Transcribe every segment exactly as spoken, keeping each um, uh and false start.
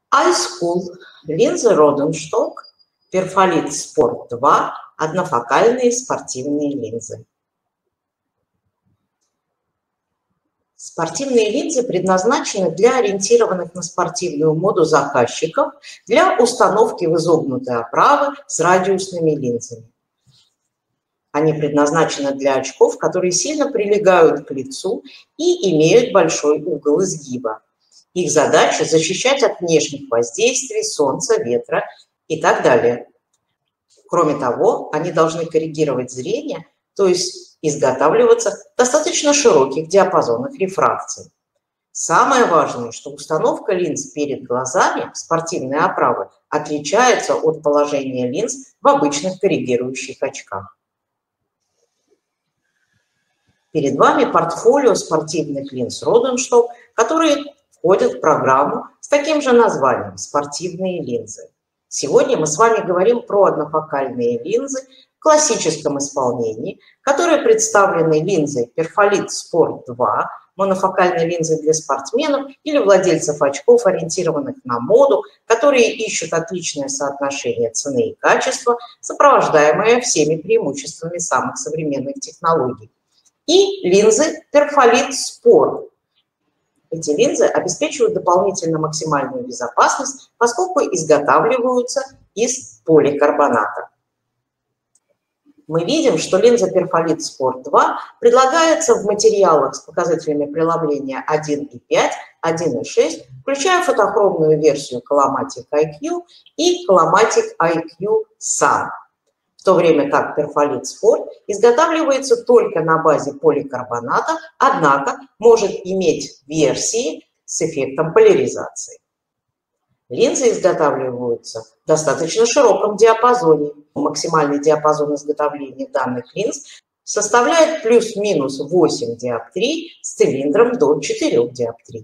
iSchool, линзы Rodenstock, Perfalite Sport два, однофокальные спортивные линзы. Спортивные линзы предназначены для ориентированных на спортивную моду заказчиков для установки в изогнутой оправы с радиусными линзами. Они предназначены для очков, которые сильно прилегают к лицу и имеют большой угол изгиба. Их задача – защищать от внешних воздействий, солнца, ветра и так далее. Кроме того, они должны коррегировать зрение, то есть изготавливаться в достаточно широких диапазонах рефракции. Самое важное, что установка линз перед глазами спортивной оправы отличается от положения линз в обычных коррегирующих очках. Перед вами портфолио спортивных линз Rodenstock, которые входят в программу с таким же названием «Спортивные линзы». Сегодня мы с вами говорим про однофокальные линзы в классическом исполнении, которые представлены линзой Perfalite Sport два, монофокальной линзой для спортсменов или владельцев очков, ориентированных на моду, которые ищут отличное соотношение цены и качества, сопровождаемое всеми преимуществами самых современных технологий. И линзы Perfalite Sport. Эти линзы обеспечивают дополнительно максимальную безопасность, поскольку изготавливаются из поликарбоната. Мы видим, что линза Perfalite Sport два предлагается в материалах с показателями преломления один и пять, один и шесть, включая фотохромную версию Colomatic ай кью и Colomatic ай кью Sun. В то время как Perfalite Sport изготавливается только на базе поликарбоната, однако может иметь версии с эффектом поляризации. Линзы изготавливаются в достаточно широком диапазоне. Максимальный диапазон изготовления данных линз составляет плюс-минус восемь диоптрий с цилиндром до четырёх диоптрий.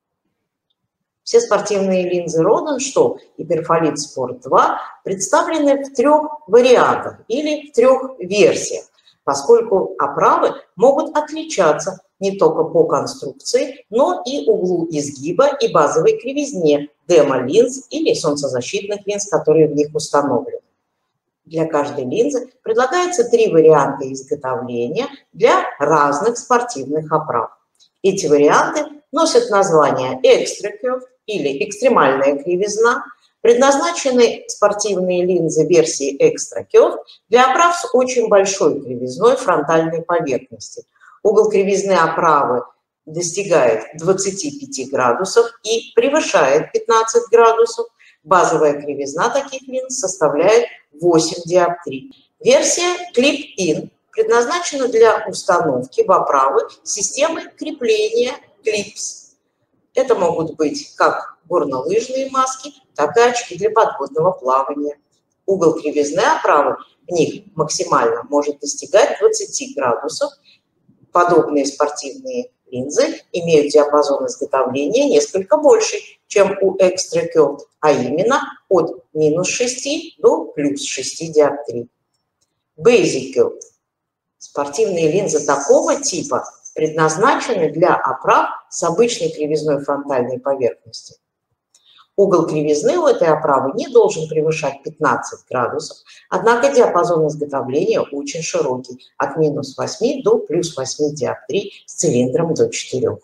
Все спортивные линзы Rodenstock и Perfalite Sport два представлены в трех вариантах или в трех версиях, поскольку оправы могут отличаться не только по конструкции, но и углу изгиба и базовой кривизне демо-линз или солнцезащитных линз, которые в них установлены. Для каждой линзы предлагается три варианта изготовления для разных спортивных оправ. Эти варианты носят название Extra Curve или экстремальная кривизна. Предназначены спортивные линзы версии Extra Curve для оправ с очень большой кривизной фронтальной поверхности. Угол кривизны оправы достигает двадцати пяти градусов и превышает пятнадцать градусов. Базовая кривизна таких линз составляет восемь диоптрий. Версия Clip-In предназначена для установки в оправы системы крепления клипс. Это могут быть как горнолыжные маски, так и очки для подводного плавания. Угол кривизны оправы в них максимально может достигать двадцати градусов. Подобные спортивные линзы имеют диапазон изготовления несколько больше, чем у Extra Curve, а именно от минус шести до плюс шести диоптрий. Basic Curve. Спортивные линзы такого типа предназначены для оправ с обычной кривизной фронтальной поверхности. Угол кривизны у этой оправы не должен превышать пятнадцать градусов, однако диапазон изготовления очень широкий, от минус восьми до плюс восьми диоптрий с цилиндром до четырёх.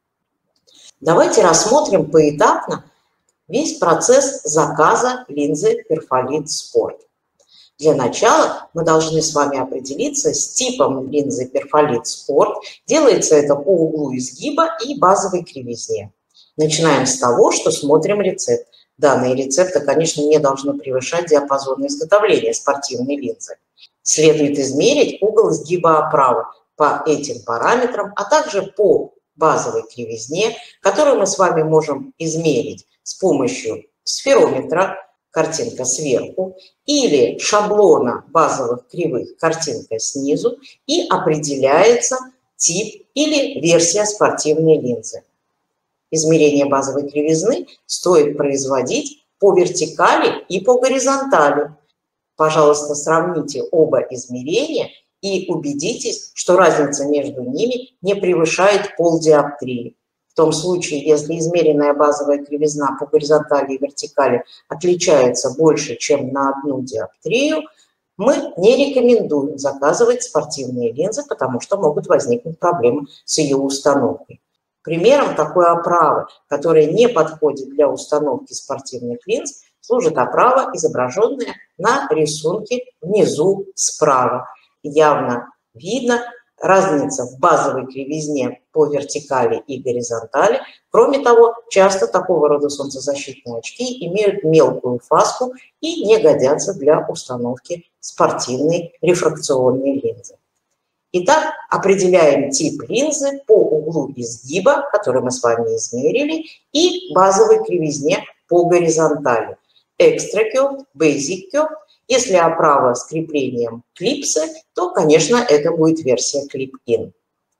Давайте рассмотрим поэтапно весь процесс заказа линзы Perfalite Sport. Для начала мы должны с вами определиться с типом линзы Perfalite Sport. Делается это по углу изгиба и базовой кривизне. Начинаем с того, что смотрим рецепт. Данные рецепты, конечно, не должны превышать диапазон изготовления спортивной линзы. Следует измерить угол изгиба оправы по этим параметрам, а также по базовой кривизне, которую мы с вами можем измерить с помощью сферометра, картинка сверху, или шаблона базовых кривых, картинка снизу, и определяется тип или версия спортивной линзы. Измерение базовой кривизны стоит производить по вертикали и по горизонтали. Пожалуйста, сравните оба измерения и убедитесь, что разница между ними не превышает полдиоптрии. В том случае, если измеренная базовая кривизна по горизонтали и вертикали отличается больше, чем на одну диоптрию, мы не рекомендуем заказывать спортивные линзы, потому что могут возникнуть проблемы с ее установкой. Примером такой оправы, которая не подходит для установки спортивных линз, служит оправа, изображенная на рисунке внизу справа. Явно видно разница в базовой кривизне по вертикали и горизонтали. Кроме того, часто такого рода солнцезащитные очки имеют мелкую фаску и не годятся для установки спортивной рефракционной линзы. Итак, определяем тип линзы по углу изгиба, который мы с вами измерили, и базовой кривизне по горизонтали. Extra curved, basic curved. Если оправа с креплением клипсы, то, конечно, это будет версия clip-in.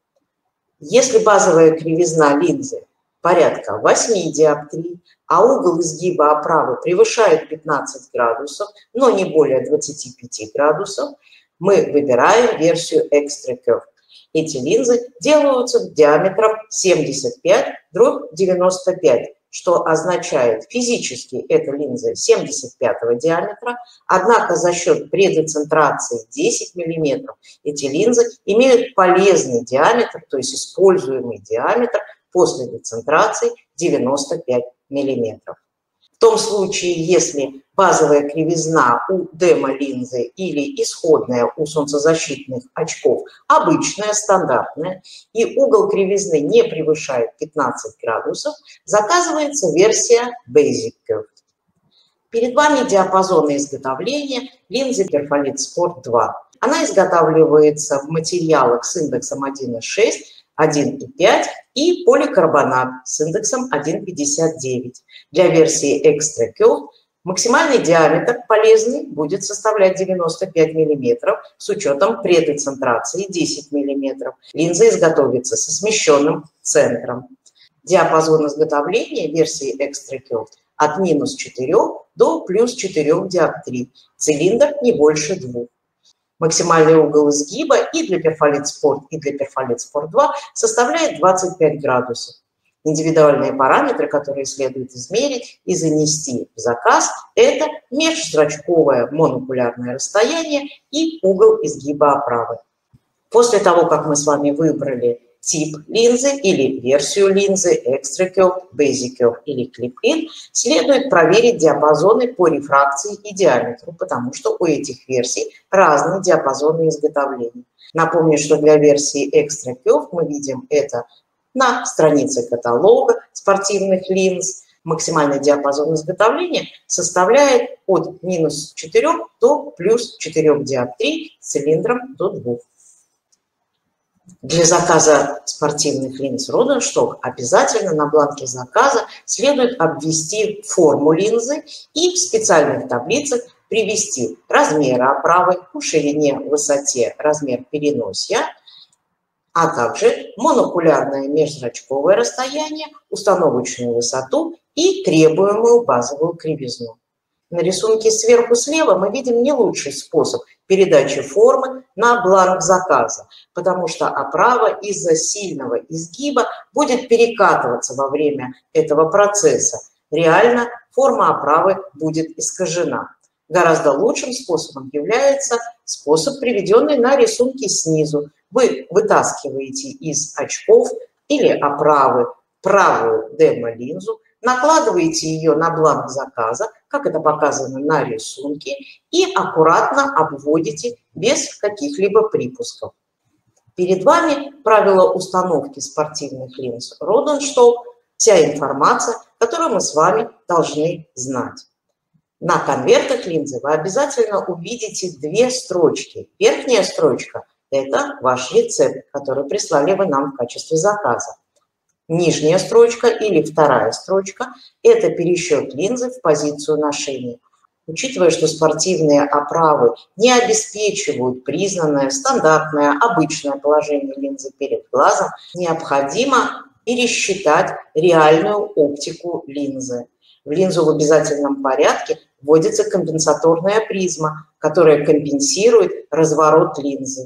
Если базовая кривизна линзы порядка восьми диоптрий, а угол изгиба оправы превышает пятнадцать градусов, но не более двадцати пяти градусов, мы выбираем версию Extra Curved. Эти линзы делаются диаметром семьдесят пять дробь девяносто пять, что означает, физически эта линза семьдесят пятого диаметра, однако за счет предецентрации десять миллиметров эти линзы имеют полезный диаметр, то есть используемый диаметр после децентрации девяносто пять миллиметров. В том случае, если базовая кривизна у демо-линзы или исходная у солнцезащитных очков обычная, стандартная, и угол кривизны не превышает пятнадцать градусов, заказывается версия Basic Curved. Перед вами диапазон изготовления линзы Perfalite Sport два. Она изготавливается в материалах с индексом один и шесть, один и пять и поликарбонат с индексом один и пятьдесят девять. Для версии Extra Curved максимальный диаметр полезный будет составлять девяносто пять миллиметров с учетом предецентрации десять миллиметров. Линза изготовится со смещенным центром. Диапазон изготовления версии Extra Curved от минус четырёх до плюс четырёх диоптрий. Цилиндр не больше двух. Максимальный угол изгиба и для Perfalite Sport, и для Perfalite Sport два составляет двадцать пять градусов. Индивидуальные параметры, которые следует измерить и занести в заказ, это межзрачковое монокулярное расстояние и угол изгиба оправы. После того, как мы с вами выбрали тип линзы или версию линзы, Extra Curved, Basic Curved или Clip-In, следует проверить диапазоны по рефракции и диаметру, потому что у этих версий разные диапазоны изготовления. Напомню, что для версии Extra Curved мы видим это на странице каталога спортивных линз. Максимальный диапазон изготовления составляет от минус четырёх до плюс четырёх диоптрий с цилиндром до двух. Для заказа спортивных линз Rodenstock обязательно на бланке заказа следует обвести форму линзы и в специальных таблицах привести размеры оправы по ширине, высоте, размер переносья, а также монокулярное межзрачковое расстояние, установочную высоту и требуемую базовую кривизну. На рисунке сверху слева мы видим не лучший способ передачи формы на бланк заказа, потому что оправа из-за сильного изгиба будет перекатываться во время этого процесса. Реально форма оправы будет искажена. Гораздо лучшим способом является способ, приведенный на рисунке снизу. Вы вытаскиваете из очков или оправы правую демо-линзу, накладываете ее на бланк заказа, как это показано на рисунке, и аккуратно обводите без каких-либо припусков. Перед вами правила установки спортивных линз Rodenstock, вся информация, которую мы с вами должны знать. На конвертах линзы вы обязательно увидите две строчки. Верхняя строчка – это ваш рецепт, который прислали вы нам в качестве заказа. Нижняя строчка или вторая строчка – это пересчет линзы в позицию ношения. Учитывая, что спортивные оправы не обеспечивают признанное стандартное обычное положение линзы перед глазом, необходимо пересчитать реальную оптику линзы. В линзу в обязательном порядке вводится компенсаторная призма, которая компенсирует разворот линзы.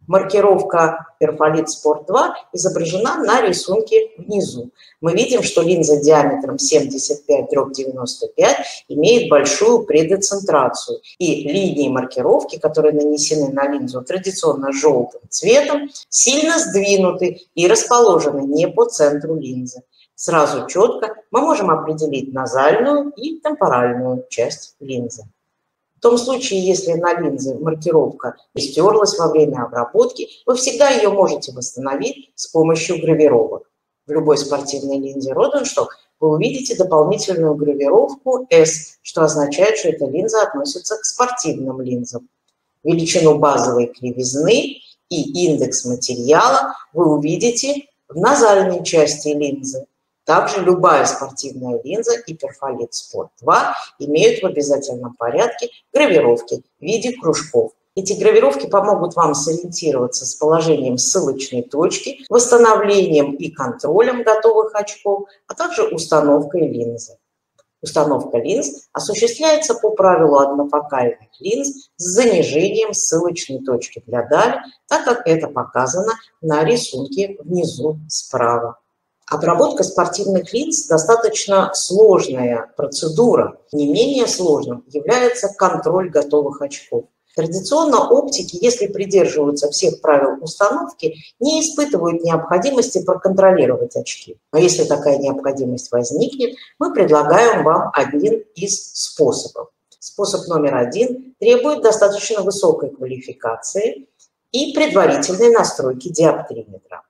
Маркировка Perfolite Sport два изображена на рисунке внизу. Мы видим, что линза диаметром семьдесят пять дробь девяносто пять имеет большую предоцентрацию. И линии маркировки, которые нанесены на линзу традиционно желтым цветом, сильно сдвинуты и расположены не по центру линзы. Сразу четко мы можем определить назальную и темпоральную часть линзы. В том случае, если на линзе маркировка стерлась во время обработки, вы всегда ее можете восстановить с помощью гравировок. В любой спортивной линзе Rodenstock вы увидите дополнительную гравировку S, что означает, что эта линза относится к спортивным линзам. Величину базовой кривизны и индекс материала вы увидите в назальной части линзы. Также любая спортивная линза и Perfolite Sport два имеют в обязательном порядке гравировки в виде кружков. Эти гравировки помогут вам сориентироваться с положением ссылочной точки, восстановлением и контролем готовых очков, а также установкой линзы. Установка линз осуществляется по правилу однофокальных линз с занижением ссылочной точки для дали, так как это показано на рисунке внизу справа. Обработка спортивных линз достаточно сложная процедура. Не менее сложным является контроль готовых очков. Традиционно оптики, если придерживаются всех правил установки, не испытывают необходимости проконтролировать очки. Но если такая необходимость возникнет, мы предлагаем вам один из способов. Способ номер один требует достаточно высокой квалификации и предварительной настройки диоптриметра.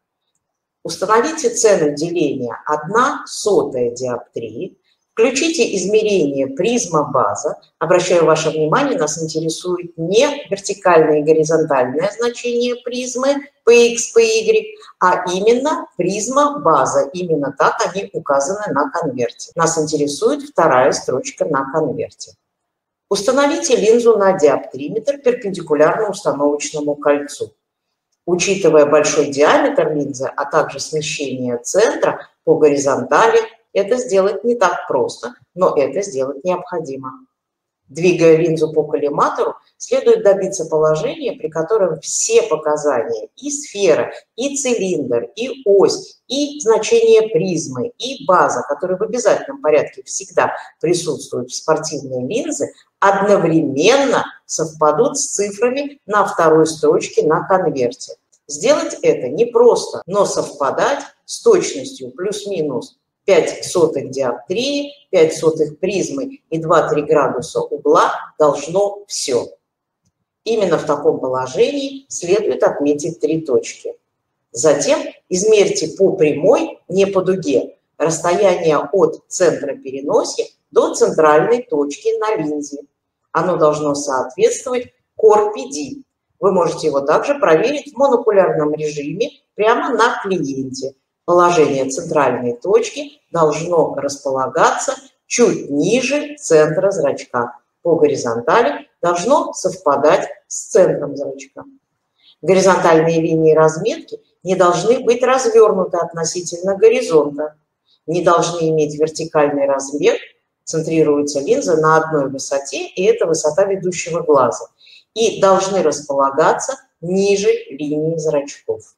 Установите цену деления одна сотая диоптрии, включите измерение призма-база. Обращаю ваше внимание, нас интересует не вертикальное и горизонтальное значение призмы пэ икс, пэ игрек, а именно призма-база. Именно так они указаны на конверте. Нас интересует вторая строчка на конверте. Установите линзу на диоптриметр перпендикулярно установочному кольцу. Учитывая большой диаметр линзы, а также смещение центра по горизонтали, это сделать не так просто, но это сделать необходимо. Двигая линзу по коллиматору, следует добиться положения, при котором все показания и сфера, и цилиндр, и ось, и значение призмы, и база, которые в обязательном порядке всегда присутствуют в спортивной линзе, одновременно совпадут с цифрами на второй строчке на конверте. Сделать это непросто, но совпадать с точностью плюс-минус пять сотых диоптрии, пять сотых призмы и два-три градуса угла должно все. Именно в таком положении следует отметить три точки. Затем измерьте по прямой, не по дуге, расстояние от центра переносия до центральной точки на линзе. Оно должно соответствовать кор пи ди. Вы можете его также проверить в монокулярном режиме прямо на клиенте. Положение центральной точки должно располагаться чуть ниже центра зрачка. По горизонтали должно совпадать с центром зрачка. Горизонтальные линии разметки не должны быть развернуты относительно горизонта, не должны иметь вертикальный размер, центрируется линза на одной высоте, и это высота ведущего глаза, и должны располагаться ниже линии зрачков.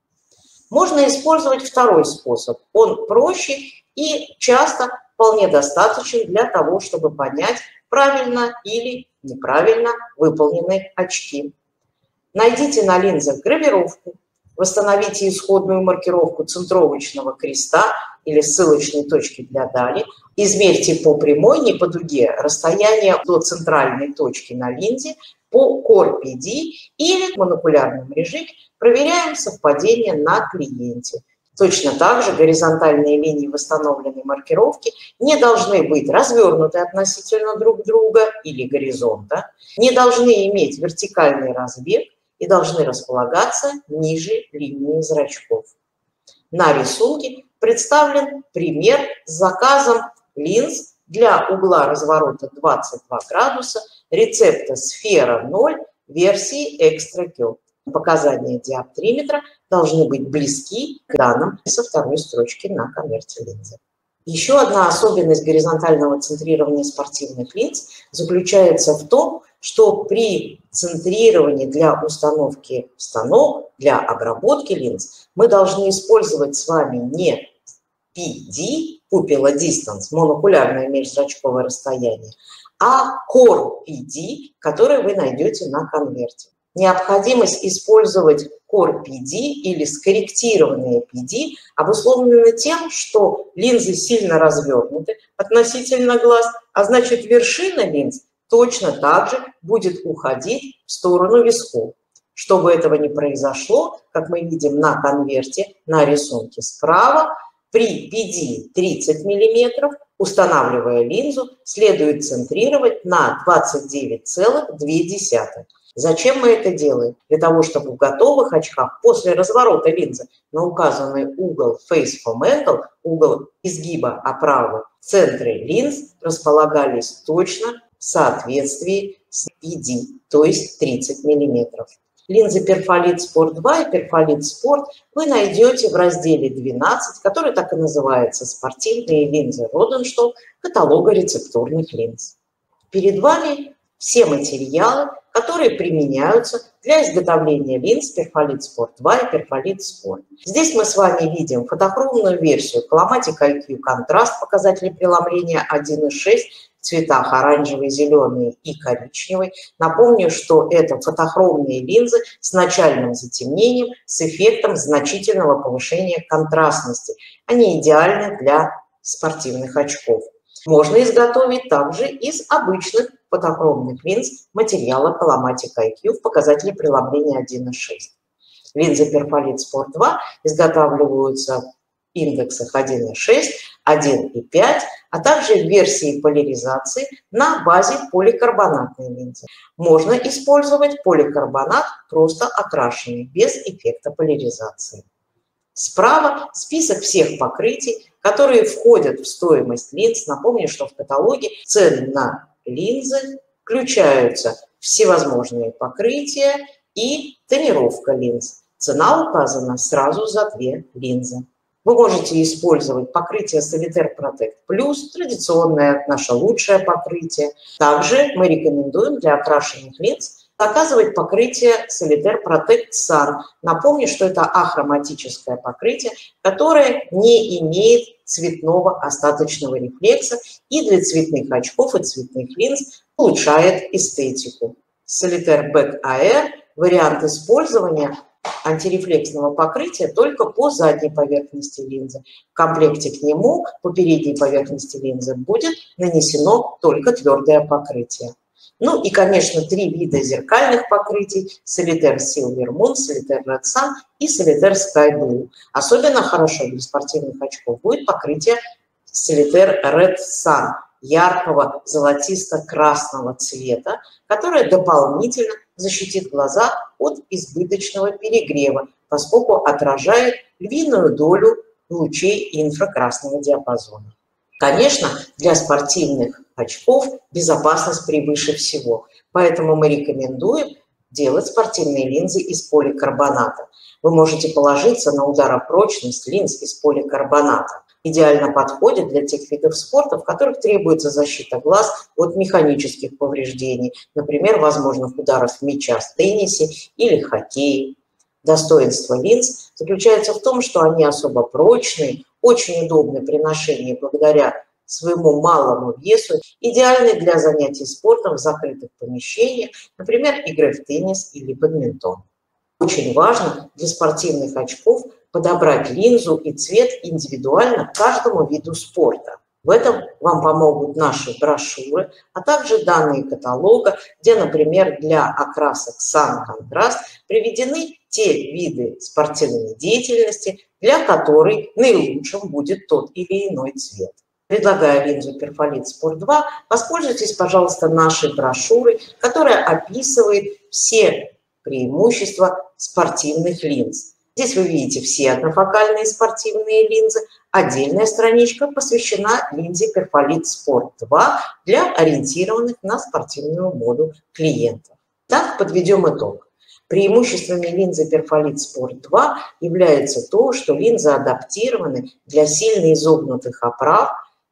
Можно использовать второй способ. Он проще и часто вполне достаточен для того, чтобы понять, правильно или неправильно выполнены очки. Найдите на линзах гравировку, восстановите исходную маркировку центровочного креста или ссылочной точки для дали, измерьте по прямой, не по дуге, расстояние до центральной точки на линзе по кор пи ди или в монокулярном режиме проверяем совпадение на клиенте. Точно так же горизонтальные линии восстановленной маркировки не должны быть развернуты относительно друг друга или горизонта, не должны иметь вертикальный разбег и должны располагаться ниже линии зрачков. На рисунке представлен пример с заказом линз для угла разворота двадцать два градуса рецепта сфера ноль версии Extra Curve. Показания диоптриметра должны быть близки к данным со второй строчки на конверте линзы. Еще одна особенность горизонтального центрирования спортивных линз заключается в том, что при центрировании для установки в станок, для обработки линз, мы должны использовать с вами не пи ди, pupilla distance, монокулярное межзрачковое расстояние, а кор пи ди, который вы найдете на конверте. Необходимость использовать кор пи ди или скорректированные пи ди обусловлена тем, что линзы сильно развернуты относительно глаз, а значит вершина линз точно так же будет уходить в сторону висков. Чтобы этого не произошло, как мы видим на конверте, на рисунке справа, при пи ди тридцать миллиметров, устанавливая линзу, следует центрировать на двадцать девять целых две десятых. Зачем мы это делаем? Для того, чтобы в готовых очках после разворота линзы на указанный угол face from angle, угол изгиба оправы, в центре линз располагались точно в соответствии с пи ди, то есть тридцать миллиметров. Линзы Perfolite Sport два и Perfolite Sport вы найдете в разделе двенадцать, который так и называется «Спортивные линзы Rodenstock» каталога рецептурных линз. Перед вами все материалы, которые применяются для изготовления линз Perfolite Sport два и Perfolite Sport. Здесь мы с вами видим фотохромную версию Chromatic ай кью контраст, показатели преломления один и шесть, в цветах оранжевый, зеленый и коричневый. Напомню, что это фотохромные линзы с начальным затемнением, с эффектом значительного повышения контрастности. Они идеальны для спортивных очков. Можно изготовить также из обычных фотохромных линз материала Chromatic ай кью в показателе преломления один и шесть. Линзы Perfolite Sport два изготавливаются в индексах один и шесть, один и пять, а также в версии поляризации на базе поликарбонатной линзы. Можно использовать поликарбонат просто окрашенный, без эффекта поляризации. Справа список всех покрытий, которые входят в стоимость линз. Напомню, что в каталоге цены на линзы включаются всевозможные покрытия и тонировка линз. Цена указана сразу за две линзы. Вы можете использовать покрытие Solitaire Protect Plus, традиционное, наше лучшее покрытие. Также мы рекомендуем для окрашенных линз заказывать покрытие Solitaire Protect Sun. Напомню, что это ахроматическое покрытие, которое не имеет цветного остаточного рефлекса и для цветных очков и цветных линз улучшает эстетику. Solitaire Back Air – вариант использования антирефлексного покрытия только по задней поверхности линзы. В комплекте к нему по передней поверхности линзы будет нанесено только твердое покрытие. Ну и, конечно, три вида зеркальных покрытий: Solitaire Silver Moon, Solitaire Red Sun и Solitaire Sky Blue. Особенно хорошо для спортивных очков будет покрытие Solitaire Red Sun яркого золотисто-красного цвета, которое дополнительно защитит глаза от избыточного перегрева, поскольку отражает львиную долю лучей инфракрасного диапазона. Конечно, для спортивных очков безопасность превыше всего, поэтому мы рекомендуем делать спортивные линзы из поликарбоната. Вы можете положиться на ударопрочность линз из поликарбоната. Идеально подходит для тех видов спорта, в которых требуется защита глаз от механических повреждений, например, возможных ударов мяча в теннисе или хоккее. Достоинство линз заключается в том, что они особо прочные, очень удобны при ношении благодаря своему малому весу, идеальны для занятий спортом в закрытых помещениях, например, игры в теннис или бадминтон. Очень важно для спортивных очков подобрать линзу и цвет индивидуально к каждому виду спорта. В этом вам помогут наши брошюры, а также данные каталога, где, например, для окрасок Sun Contrast приведены те виды спортивной деятельности, для которой наилучшим будет тот или иной цвет. Предлагая линзу Perfolite Sport два, воспользуйтесь, пожалуйста, нашей брошюрой, которая описывает все преимущества спортивных линз. Здесь вы видите все однофокальные спортивные линзы. Отдельная страничка посвящена линзе Perfolite Sport два для ориентированных на спортивную моду клиентов. Так, подведем итог. Преимуществами линзы Perfolite Sport два является то, что линзы адаптированы для сильно изогнутых оправ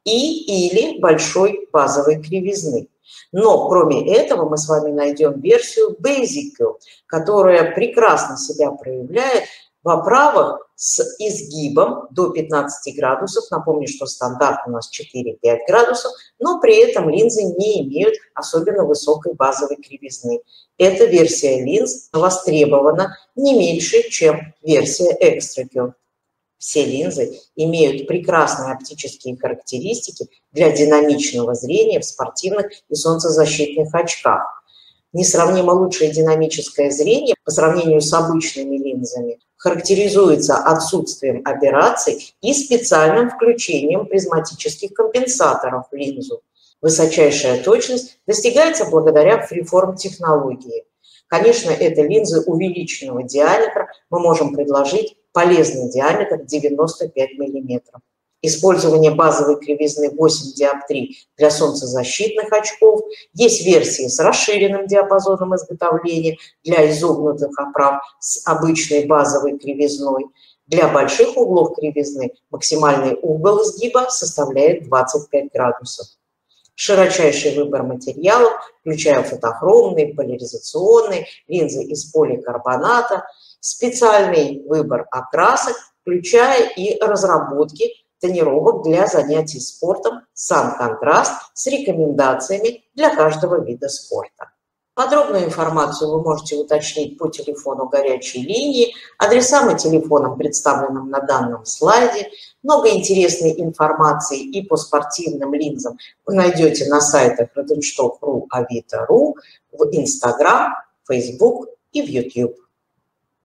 и или большой базовой кривизны. Но кроме этого мы с вами найдем версию Basic, которая прекрасно себя проявляет в оправах с изгибом до пятнадцати градусов. Напомню, что стандарт у нас четыре-пять градусов, но при этом линзы не имеют особенно высокой базовой кривизны. Эта версия линз востребована не меньше, чем версия Extra. Все линзы имеют прекрасные оптические характеристики для динамичного зрения в спортивных и солнцезащитных очках. Несравнимо лучшее динамическое зрение по сравнению с обычными линзами характеризуется отсутствием аберраций и специальным включением призматических компенсаторов в линзу. Высочайшая точность достигается благодаря фриформ-технологии. Конечно, это линзы увеличенного диаметра, мы можем предложить полезный диаметр девяносто пять миллиметров. Использование базовой кривизны восемь диоптрий для солнцезащитных очков. Есть версии с расширенным диапазоном изготовления для изогнутых оправ с обычной базовой кривизной. Для больших углов кривизны максимальный угол изгиба составляет двадцать пять градусов. Широчайший выбор материалов, включая фотохромные, поляризационные, линзы из поликарбоната, специальный выбор окрасок, включая и разработки тонировок для занятий спортом, сан-контраст с рекомендациями для каждого вида спорта. Подробную информацию вы можете уточнить по телефону горячей линии, адресам и телефонам, представленным на данном слайде. Много интересной информации и по спортивным линзам вы найдете на сайтах rodenstock точка ру, авито точка ру, в Instagram, Facebook и в YouTube.